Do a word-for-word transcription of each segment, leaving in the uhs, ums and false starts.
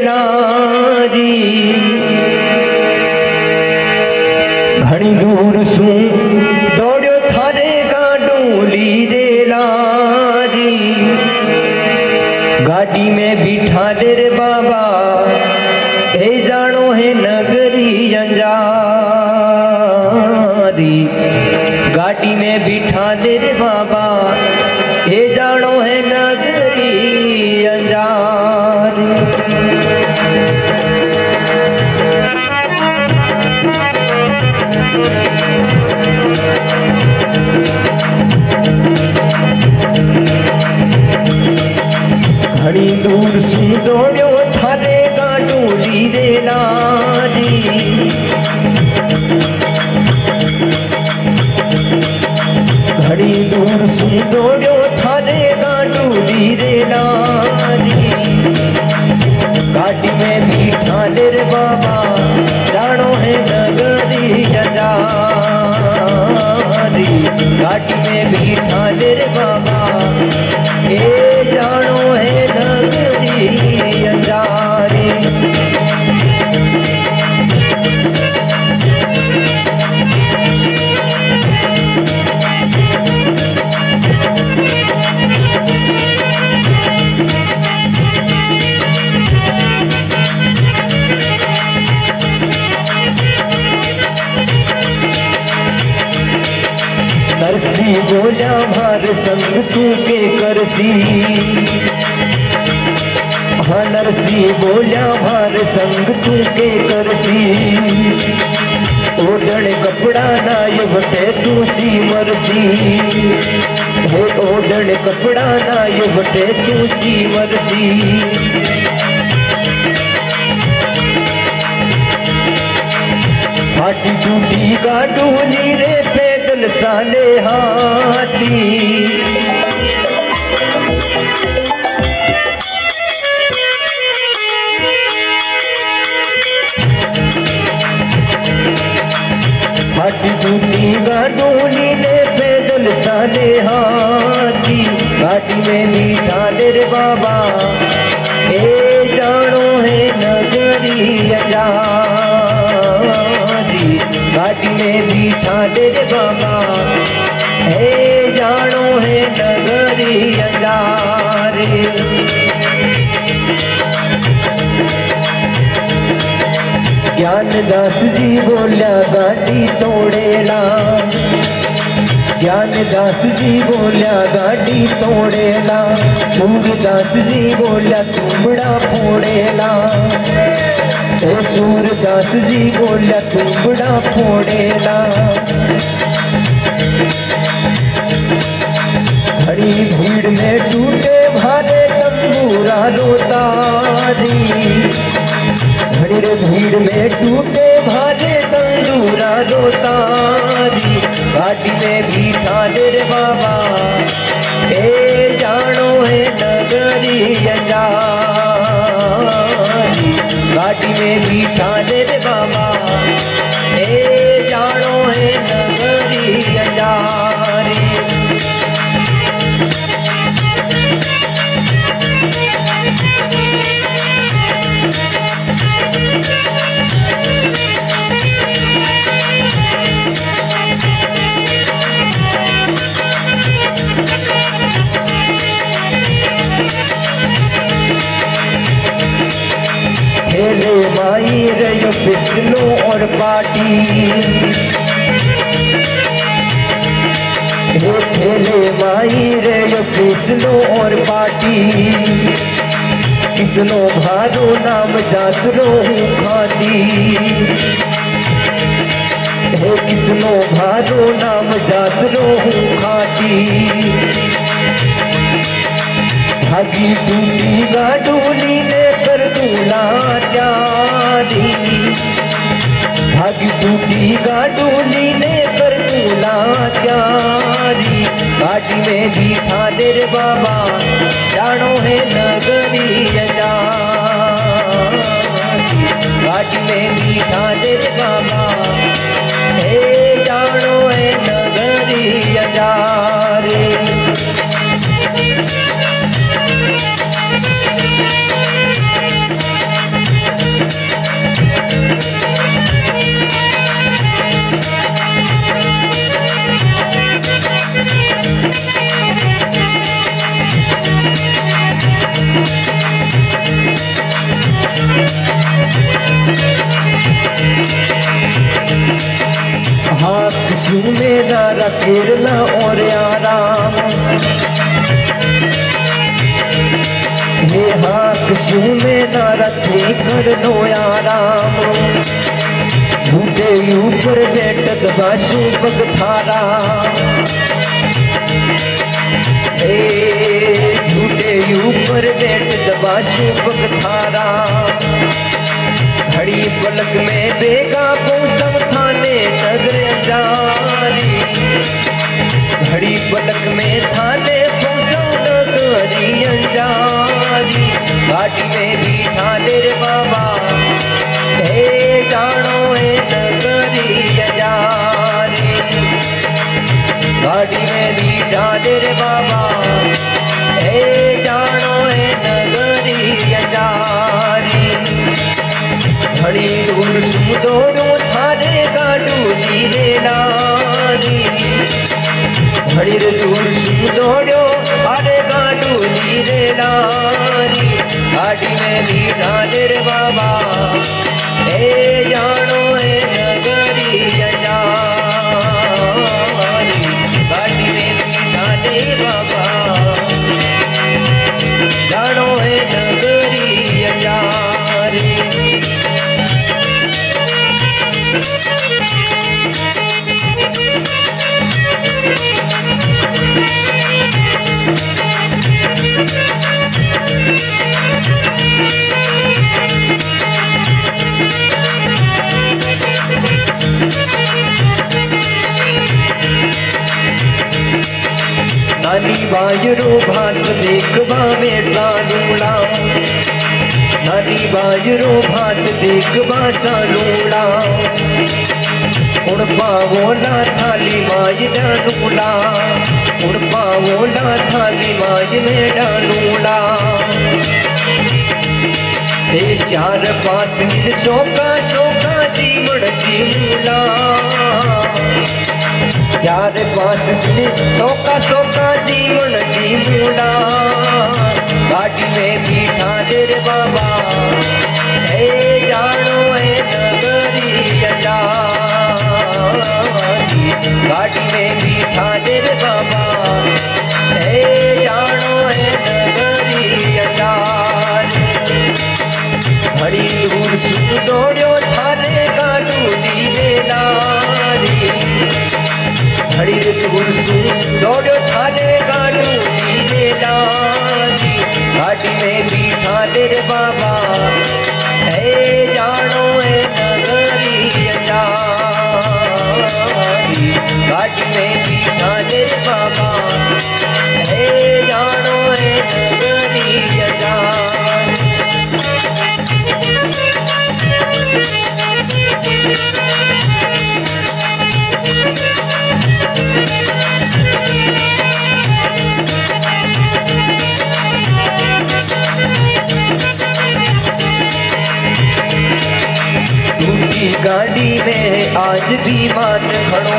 लारी घणी दूर सू दौड़ियो थारे गाडू लीरे लारी गाड़ी में बिठा दे रे बाबा हे जानो है नगरी अंजारी गाड़ी में बिठा दे रे बाबा हे जानो है नगरी अंजारी घणी दूर से दौड़ियो थारे गाडू लीरे लारी घड़ी दूर से दौड़ियो थारे गाडू लीरे लारी गाड़ी में बिठा दे रे बाबा जानो है नगरी अंजारी गाड़ी में बिठा दे रे बाबा ए जानो है नगरी अंजारी नरसी बोला भार संग तू के करसी हाँ नरसी बोला भार संग तू के करसी ओढ़ण कपड़ा नाय बटे तू सी मरसी हे ओढ़ण कपड़ा नाय बटे तू सी मरसी हाटी टूटी गाडू लीरे पैदल साले हाथी हाटी टूटी गाडू लीरे पैदल साले हाथी गाड़ी में मीठा दे रे बाबा ए जानो है नगरी अंजारी गाड़ी में बिठा दे रे बाबा हे जानो है नगरी अंजारी ज्ञानदास जी बोला गाड़ी तोड़ेला ज्ञानदास जी बोला गाड़ी तोड़ेला सूरदास जी बोला तुमड़ा फोड़ेला ओ सूरदास जी बोला तुमड़ा फोड़ेला घड़ी भीड़ में टूटे भारे तंबूरा रोतारी घड़ी रे भीड़ में टूटे भारे तंबूरा रोतारी गाड़ी में बिठा दे रे बाबा ए जानो है नगरी अंजारी गाड़ी में बिठा दे रे बाबा ए जानो है नगरी अंजारी खेले माई रयो पिछलो और पार्टी हे खेले माई रयो पिछलो और पार्टी किसनो भारो नाम जातरो हूँ खाती हे किसनो भारो नाम जातरो हूँ खाती भागी टूटी गाडूली ने कर दूला प्यारी भागी टूटी गाडूली ने कर दूला प्यारी गाड़ी में बिठा दे रे बाबा जानो है नगरी अंजारी गाड़ी में बिठा दे रे बाबा हे जानो है नगरी अंजारी झूमे नारा केरला और आराम हे हाथ झूमे नारा थे कर लो आराम झूठे ऊपर बैठक बाशु पग थारा हे झूठे ऊपर बैठक बाशु पग थारा घड़ी पलक में बेगा मौसम थाने नगर अंजारी घड़ी पलक में थाने मौसम नगरी अंजारी गाड़ी में भी ठाने रे बाबा हे जानो ए नगरी अंजारी गाड़ी में भी ठाने रे बाबा हे जानो ए नगरी अंजारी घड़ी दूर सुदोड़ो थारे गाडू नीरे लारी घड़ी दूर सुदोड़ो अरे गाडू नीरे लारी गाड़ी में भी डाले रे बाबा ए जानो ए नगरी अंजारी गाड़ी में भी डाले बाबा जानो ए नगरी अंजारी नानी बाजरो भात देखवा में सालूड़ा नानी बाजरो भात देखवा सालूड़ा उड़ पावोला थाली माज डानूला उड़ पावोला थाली माज में डानूला चार पास शोका शोका जीवण जीवला चार पास शोका शोका जीवन जीवना गाड़ी में बीठा दे रे बाबा हे जानो ए नगरी अंजारी गाड़ी में बीठा दे रे बाबा हे जानो ए नगरी अंजारी घड़ी दूर सुन दौड़ो थारे गाडू नीरे लारी घड़ी दूर सुन दौड़ो थारे गाडू नीरे लारी गाड़ी में बीठा दे रे बाबा हे जानो ए नगरी अंजारी गाड़ी में बीठा दे रे बाबा हे जानो ए नगरी अंजारी गाड़ी में आज भी मान खड़ो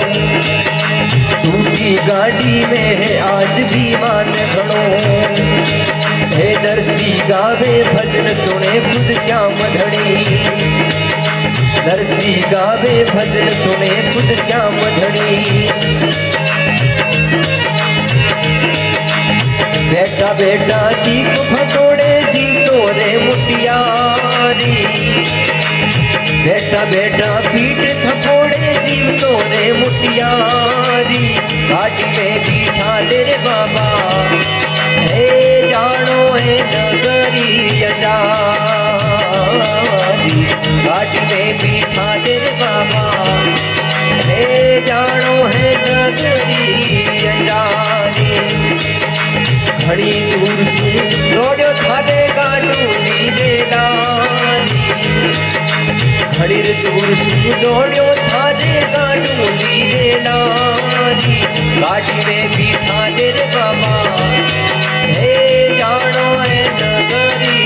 टूटी गाड़ी में आज भी मान खड़ो हे नरसी गावे भजन सुने खुद श्याम धड़ी नरसी गावे भजन सुने खुद श्याम धड़ी बेटा बेटा जी को भटोड़े जी तोरे मुटियारी बेटा बेटा पीठ थपोड़े जीव तोरे मुटियारी गाड़ी में बीठा दे रे बाबा हे जानो ए नगरी अंजारी गाड़ी में बीठा दे रे बाबा हे जानो है नगरी अंजारी घड़ी दूर से दौड़ो थारे गाडू नीरे लारी घड़ी दूर से दौड़ो थारे गाडू नीरे लारी गाड़ी में बीठा दे रे बाबा हे जानो है नगरी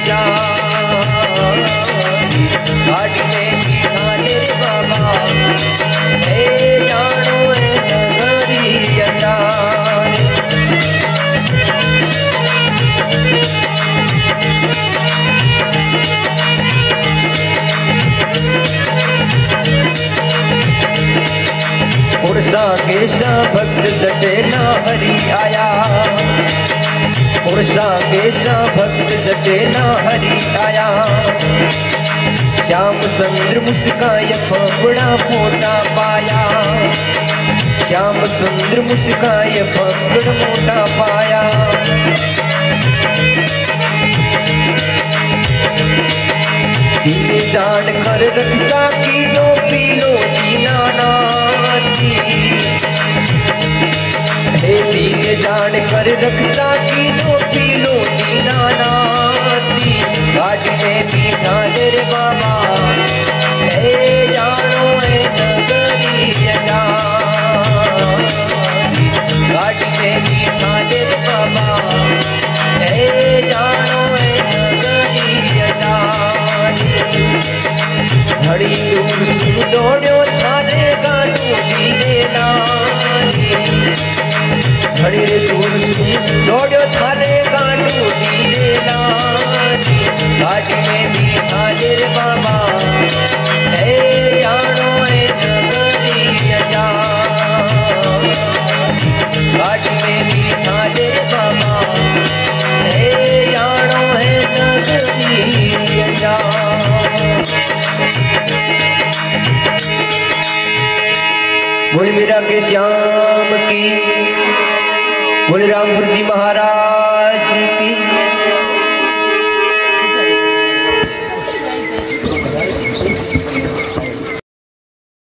अंजारी गाड़ी में बीठा दे रे बाबा हे जानो है नगरी अंजारी पुरुषा केशा भक्त जटे ना हरि आया, पुरुषा केशा भक्त जटे ना हरि आया। श्याम सुंदर मुस्काय फफड़ा मोटा पाया, श्याम सुंदर मुस्काय फफड़ मोटा पाया। दीने जान कर रक्षा की लो पीलो दीनानाथी, हे दीने जान कर रक्षा की लो पीलो दीनानाथी। गाड़ी में बीठा रे बाबा, हे जानो है नगरी जा, गाड़ी में बीठा रे बाबा, हे जानो है नगरी जा। घड़ी दूर सुन दौड़ो थारे गानू दीने नानी, घड़ी दूर सुन दौड़ो थारे गानू दीने नानी। गाड़ी में बीठा रे बाबा, हे जानो है नगरी जा, गाड़ी में बीठा रे बाबा, हे जानो है नगरी जा। बोल मीरा के श्याम की, बोल रामपुर जी महाराज की।